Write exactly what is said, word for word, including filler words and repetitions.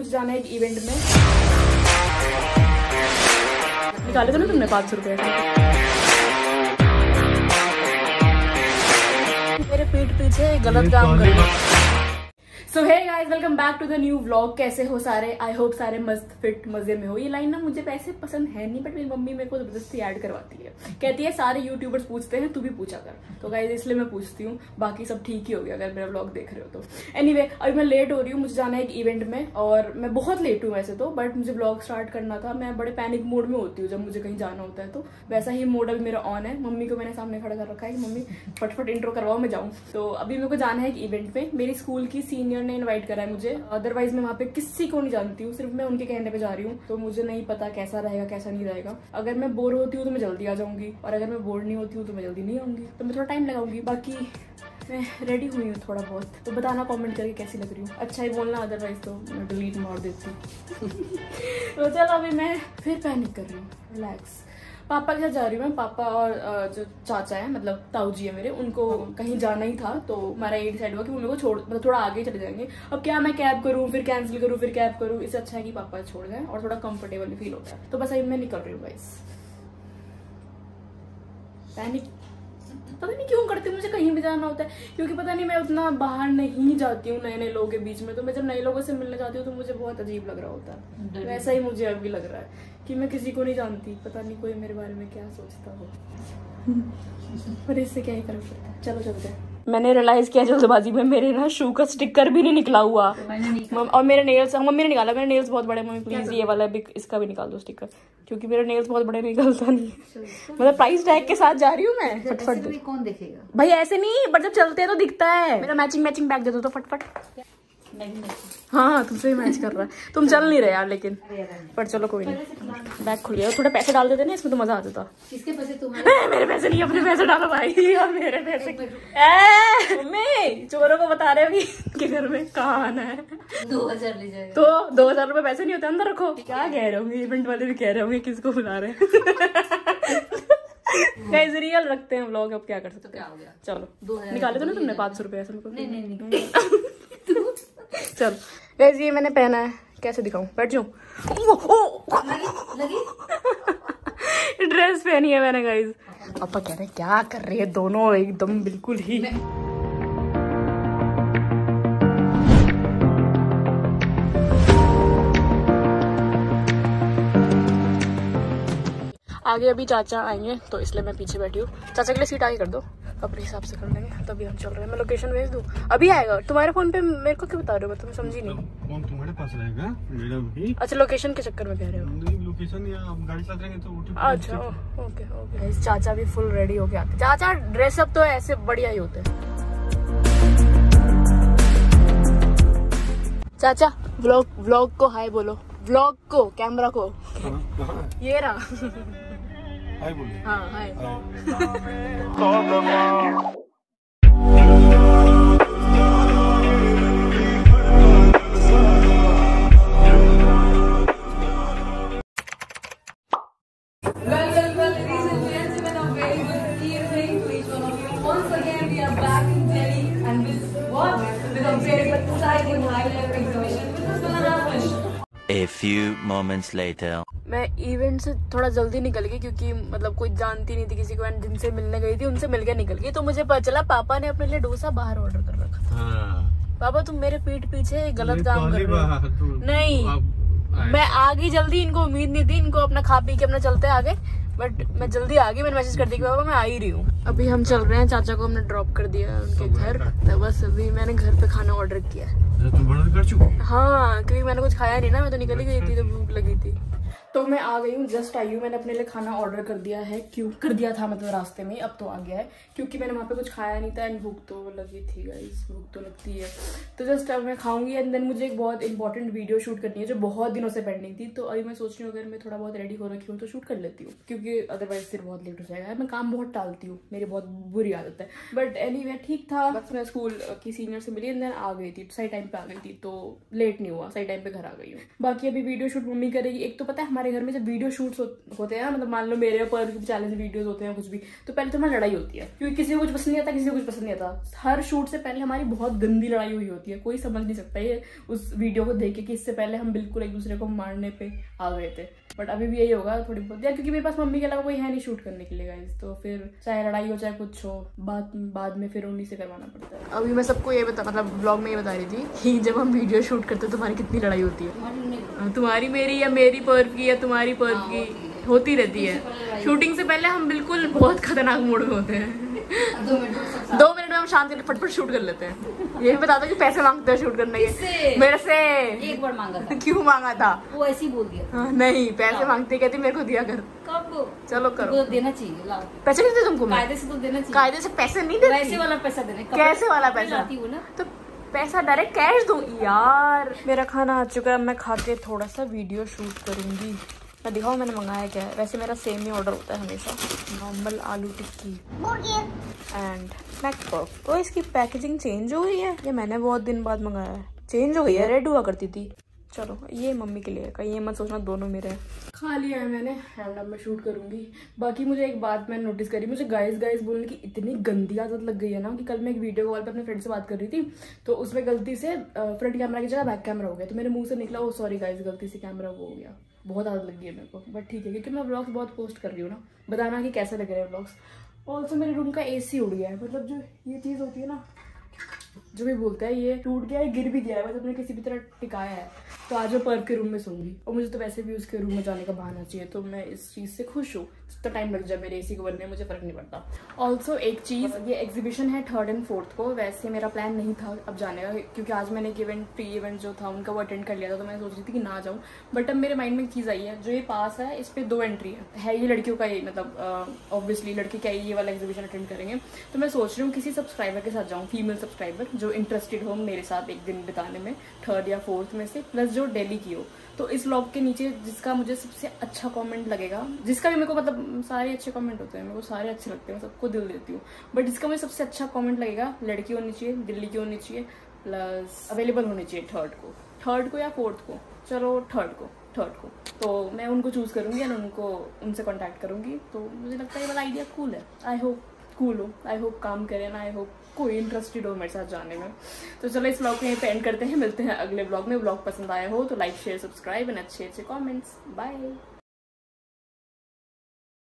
मुझे जाना है एक इवेंट में। निकाले थे ना तुमने पाँच सौ रुपये मेरे पीठ पीछे गलत काम कर रहा। So hey guys, welcome back to the new vlog. कैसे हो सारे? आई होप सारे मस्त फिट मजे में हो। ये लाइन ना मुझे पैसे पसंद है नहीं, बट मेरी मम्मी मेरे को जबरदस्ती ऐड करवाती है। कहती है सारे यूट्यूबर्स पूछते हैं, तू भी पूछा कर। तो गाइस इसलिए मैं पूछती हूँ, बाकी सब ठीक ही हो गया अगर मेरा व्लॉग देख रहे हो तो। एनीवे anyway, अभी मैं लेट हो रही हूँ, मुझे जाना है एक इवेंट में और मैं बहुत लेट हूँ वैसे तो, बट मुझे व्लॉग स्टार्ट करना था। मैं बड़े पैनिक मोड में होती हूँ जब मुझे कहीं जाना होता है, तो वैसा ही मोड अभी मेरा ऑन है। मम्मी को मैंने सामने खड़ा कर रखा है कि मम्मी फटफट इंट्रो करवाओ, मैं जाऊँ। तो अभी मेरे को जाना है एक इवेंट में। मेरी स्कूल की सीनियर ने इन्वाइट करा है मुझे, अदरवाइज मैं वहाँ पे किसी को नहीं जानती हूँ, सिर्फ मैं उनके कहने पे जा रही हूँ। तो मुझे नहीं पता कैसा रहेगा कैसा नहीं रहेगा। अगर मैं बोर होती हूँ तो मैं जल्दी आ जाऊंगी, और अगर मैं बोर नहीं होती हूँ तो मैं जल्दी नहीं आऊंगी, तो मैं थोड़ा टाइम लगाऊंगी। बाकी मैं रेडी हुई हूँ थोड़ा बहुत, तो बताना कमेंट करके कैसी लग रही हूँ। अच्छा ही बोलना, अदरवाइज तो मैं डिलीट मार देती हूँ। तो चलो अभी मैं फिर पैनिक कर रही हूँ। रिलैक्स। पापा के साथ जा रही हूँ मैं। पापा और जो चाचा है, मतलब ताऊ जी है मेरे, उनको कहीं जाना ही था, तो हमारा ये डिसाइड हुआ कि उन लोगों को छोड़, मतलब थोड़ा आगे चले जाएंगे। अब क्या मैं कैब करूँ फिर कैंसिल करूँ फिर कैब करूँ, इससे अच्छा है कि पापा छोड़ जाए और थोड़ा कंफर्टेबल फील होता है। तो बस अभी मैं निकल रही हूँ गाइस। पैनिक पता नहीं क्यों करती हूँ, मुझे कहीं भी जाना होता है, क्योंकि पता नहीं मैं उतना बाहर नहीं जाती हूँ नए नए लोगों के बीच में। तो मैं जब नए लोगों से मिलने जाती हूँ तो मुझे बहुत अजीब लग रहा होता है। वैसा ही मुझे अभी लग रहा है कि मैं किसी को नहीं जानती, पता नहीं कोई मेरे बारे में क्या सोचता हो। पर इससे क्या ही फर्क पड़ता है। चलो चलते हैं। मैंने रियलाइज किया जल्दबाजी में, मेरे ना शू का स्टिकर भी नहीं निकला हुआ। तो और मेरे नेल्स मम्मी ने निकाला। मेरे नेल्स बहुत बड़े, मम्मी प्लीज ये वाला भी, इसका भी निकाल दो स्टिकर, क्योंकि मेरे नेल्स बहुत बड़े निकलता नहीं। मतलब प्राइस टैग के साथ जा रही हूँ मैं। फटफट कौन देखेगा भाई? ऐसे नहीं, बट जब चलते हैं तो दिखता है। मेरा मैचिंग मैचिंग बैग दे दो तो फटफट। हाँ तुमसे ही मैच कर रहा है। तुम चल नहीं रहे यार लेकिन, पर चलो कोई नहीं। बैग खुल गया। थोड़ा पैसे डाल देते ना इसमें तो मजा आ जाता। किसके पैसे? तुम्हारे? मेरे पैसे नहीं, अपने पैसे डालो भाई। और मेरे पैसे मम्मी चोरों को बता रहे हो कि घर में कहाँ आना है। दो हजार ले जाएगा। तो दो हजार रुपए पैसे नहीं होते, अंदर रखो। क्या कह रहे होंगे इवेंट वाले भी, कह रहे होंगे किसको बुला रहे हैं। रियल रखते हैं व्लॉग, अब क्या कर सकते हैं। चलो निकाले तो ना तुमने पाँच सौ रुपए ऐसे मेरे को? नहीं नहीं नहीं। चल गाइस, ये मैंने पहना है, कैसे दिखाऊं? बैठ जाऊं? ड्रेस पहनी है मैंने गाइस। पापा कह रहे हैं क्या कर रही है दोनों एकदम बिल्कुल ही। आगे अभी चाचा आएंगे तो इसलिए मैं पीछे बैठी हूँ। चाचा के लिए सीट आगे कर दो, अपने हिसाब से कर लेंगे। तभी हम चल रहे हैं। मैं लोकेशन भेज दूँ? अभी आएगा। तुम्हारे फोन पे मेरे को क्यों बता रहे हो? मैं तुम्हें समझी नहीं। फोन तुम्हारे पास रहेगा, मेरा भी। अच्छा लोकेशन के चक्कर में कह रहे हो? नहीं, लोकेशन या हम गाड़ी चला देंगे तो ओटीपी। अच्छा ओके ओके। चाचा भी फुल रेडी होके आते। चाचा ड्रेसअप तो ऐसे बढ़िया ही होते हैं। चाचा व्लॉग व्लॉग को हाय बोलो। व्लॉग को, कैमरा को। ये रहा। हाय बोलिए। हाँ hi. A few moments later. मैं इवेंट से थोड़ा जल्दी निकल गई, क्योंकि मतलब कोई जानती नहीं थी किसी को, एंड जिनसे मिलने गई थी उनसे मिलकर निकल गई। तो मुझे पता चला पापा ने अपने लिए डोसा बाहर ऑर्डर कर रखा था। हाँ। पापा तुम मेरे पीठ पीछे गलत काम कर रहे हो। नहीं मैं आ गई जल्दी, इनको उम्मीद नहीं थी। इनको अपना खा पी के अपना चलते आगे, बट मैं जल्दी आ गई। मैंने मैसेज कर दिया कि बाबा मैं आ ही रही हूँ। अभी हम चल रहे हैं। चाचा को हमने ड्रॉप कर दिया उनके घर, तो बस अभी मैंने घर पे खाना ऑर्डर किया है। तुम ऑर्डर कर चुके? हाँ क्योंकि मैंने कुछ खाया नहीं ना, मैं तो निकल ही गई थी तो भूख लगी थी। तो मैं आ गई हूँ, जस्ट आई हूँ। मैंने अपने लिए खाना ऑर्डर कर दिया है। क्यों कर दिया था मतलब रास्ते में, अब तो आ गया है, क्योंकि मैंने वहाँ पे कुछ खाया नहीं था एंड भूख तो लगी थी गाइस, भूख तो लगती है। तो जस्ट अब मैं खाऊंगी एंड देन मुझे एक बहुत इंपॉर्टेंट वीडियो शूट करनी है जो बहुत दिनों से पेंडिंग थी। तो अभी मैं सोच रही हूँ अगर मैं थोड़ा बहुत रेडी हो रखी हूँ तो शूट कर लेती हूँ, क्योंकि अदरवाइज फिर बहुत लेट हो जाएगा। मैं काम बहुत टालती हूँ, मेरी बहुत बुरी आदत है। बट एनीवे ठीक था। बस मैं स्कूल की सीनियर से मिली एंड देन आ गई थी, सही टाइम पे आ गई थी, तो लेट नहीं हुआ, सही टाइम पे घर आ गई हूँ। बाकी अभी वीडियो शूट मम्मी करेगी। एक तो पता है हमारे हमारे घर में जब वीडियो शूट्स हो, होते हैं, मतलब मान लो मेरे ऊपर चैलेंज वीडियोस होते हैं कुछ भी, तो पहले तो हमारी लड़ाई होती है, क्योंकि किसी को कुछ पसंद नहीं आता, किसी को कुछ पसंद नहीं आता। हर शूट से पहले हमारी बहुत गंदी लड़ाई हुई होती है, कोई समझ नहीं सकता ये उस वीडियो को देख के कि इससे पहले हम बिल्कुल एक दूसरे को मारने पे आ गए थे। बट अभी भी यही होगा थोड़ी बहुत यार, क्योंकि मेरे पास मम्मी के अलावा कोई है नहीं शूट करने के लिए गाइस, तो फिर चाहे लड़ाई हो चाहे कुछ हो, बाद बाद में फिर उन्हीं से करवाना पड़ता है। अभी मैं सबको ये बता मतलब ब्लॉग में ये बता रही थी कि जब हम वीडियो शूट करते हैं तो तुम्हारी कितनी लड़ाई होती है, तुम्हारी मेरी या मेरी पर्व की या तुम्हारी पर्व की होती रहती है। शूटिंग से पहले हम बिल्कुल बहुत खतरनाक मूड में होते हैं। दो मिनट में हम शांति से फटफट शूट कर लेते हैं। ये भी बता दो कि पैसे मांगते हैं शूट करने के मेरे से? एक बार मांगा था। क्यों मांगा था? वो ऐसे ही बोल दिया था। नहीं, पैसे मांगते कहती मेरे को दिया कर। कब? चलो करो, तो देना चाहिए। लाओ पैसे नहीं दे तुमको? कायदे से तो देना चाहिए। कायदे से पैसे नहीं देती? वैसे वाला पैसा देने। कैसे वाला पैसा? हूँ ना तो पैसा डायरेक्ट कैश दूं यार। मेरा खाना आ चुका है, मैं खा के थोड़ा सा वीडियो शूट करूंगी। मैं दिखाऊं मैंने मंगाया क्या है। वैसे मेरा सेम ही ऑर्डर होता है हमेशा, नॉर्मल आलू टिक्की एंड मैक पफ। तो इसकी पैकेजिंग चेंज हो गई है, ये मैंने बहुत दिन बाद मंगाया है। चेंज हो गई है, रेड हुआ करती थी। चलो ये मम्मी के लिए, कहीं ये मत सोचना दोनों मेरे हैं। खा लिया है मैंने एंड अब मैं शूट करूंगी। बाकी मुझे एक बात मैंने नोटिस करी, मुझे गाइस गाइस बोलने की इतनी गंदी आदत लग गई है ना कि कल मैं एक वीडियो कॉल पे अपने फ्रेंड से बात कर रही थी, तो उसमें गलती से फ्रंट कैमरा की जगह बैक कैमरा हो गया, तो मेरे मुंह से निकला ओ सॉरी गाइस गलती से कैमरा वो हो गया। बहुत आदत लग गई है मेरे को, बट ठीक है क्योंकि मैं व्लॉग्स बहुत पोस्ट कर रही हूँ ना, बताना कि कैसे लग रहे हैं व्लॉग्स। ऑल्सो मेरे रूम का एसी उड़ गया है, मतलब जो ये चीज़ होती है ना, जो भी बोलता है ये टूट गया है, गिर भी गया है, बस अपने किसी भी तरह टिकाया है। तो आज मैं पर्व के रूम में सोऊंगी और मुझे तो वैसे भी उसके रूम में जाने का बहाना चाहिए, तो मैं इस चीज़ से खुश हूँ। तो टाइम लग जाए मेरे एसी को बनने, मुझे फर्क नहीं पड़ता। ऑल्सो एक चीज़, ये एग्जीबिशन है थर्ड एंड फोर्थ को। वैसे मेरा प्लान नहीं था अब जाने का, क्योंकि आज मैंने एक इवेंट प्री इवेंट जो था उनका वो अटेंड कर लिया था, तो मैं सोच रही थी कि ना जाऊँ। बट अब मेरे माइंड में एक चीज़ आई है, जो ये पास है इस पर दो एंट्री है, है ये लड़कियों का, ये मतलब ऑब्वियसली लड़के क्या ये वाला एग्जीबिशन अटेंड करेंगे। तो मैं सोच रही हूँ किसी सब्सक्राइबर के साथ जाऊँ, फीमेल सब्सक्राइबर जो इंटरेस्टेड हो मेरे साथ एक दिन बिताने में, थर्ड या फोर्थ में से, प्लस जो दिल्ली की हो। तो इस व्लॉग के नीचे जिसका मुझे सबसे अच्छा कमेंट लगेगा, जिसका भी मेरे को मतलब सारे अच्छे कमेंट होते हैं, मेरे को सारे अच्छे लगते हैं, मैं सबको दिल देती हूँ, बट जिसका मुझे सबसे अच्छा कमेंट लगेगा, लड़की होनी चाहिए, दिल्ली की होनी चाहिए, प्लस अवेलेबल होनी चाहिए थर्ड को थर्ड को या फोर्थ को, चलो थर्ड को थर्ड को तो मैं उनको चूज़ करूँगी एंड उनको उनसे कॉन्टैक्ट करूँगी। तो मुझे लगता है ये वाला आइडिया कूल है। आई होप कूल हो, आई होप काम करें ना, आई होप कोई इंटरेस्टेड हो मेरे साथ जाने में। तो चलो इस ब्लॉग को यहीं पे एंड करते हैं, मिलते हैं अगले ब्लॉग में। ब्लॉग पसंद आया हो तो लाइक शेयर सब्सक्राइब एंड अच्छे अच्छे कमेंट्स। बाय।